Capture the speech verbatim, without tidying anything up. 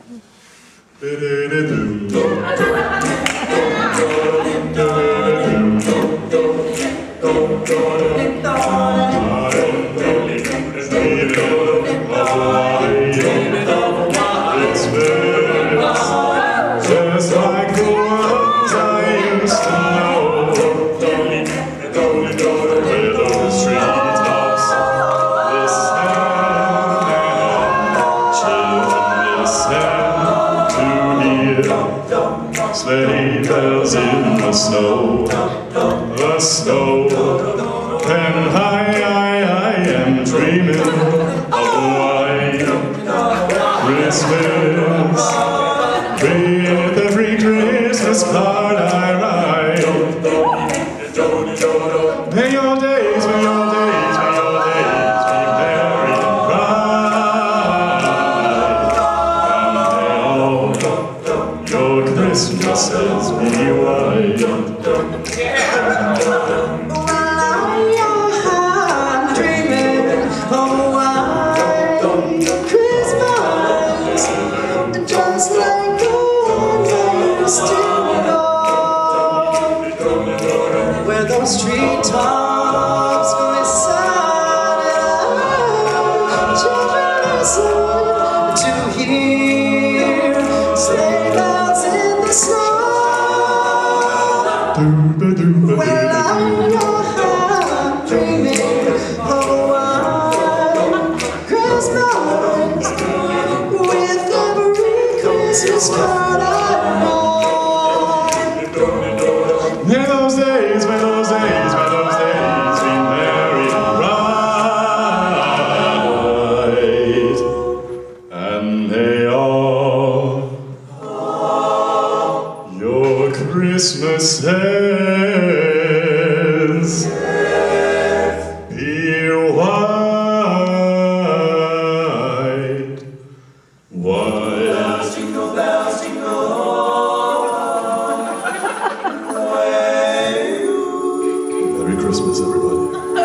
Just like the ones I used to know, where those treetops listen and children listen to hear sleigh bells in the snow, the snow. And I, I, I am dreaming of a white Christmas. With every Christmas card I write, may your days, may your days, may your days be merry and bright, and may all your Christmases be white. Where those treetops glisten and children listen to hear sleigh bells in the snow. Well, I'm dreaming of a white Christmas with every Christmas card I know. May those days, may those days, may those days be merry and bright, and may all your Christmases be white, white. Jingle bells, jingle all. Merry Christmas, everybody.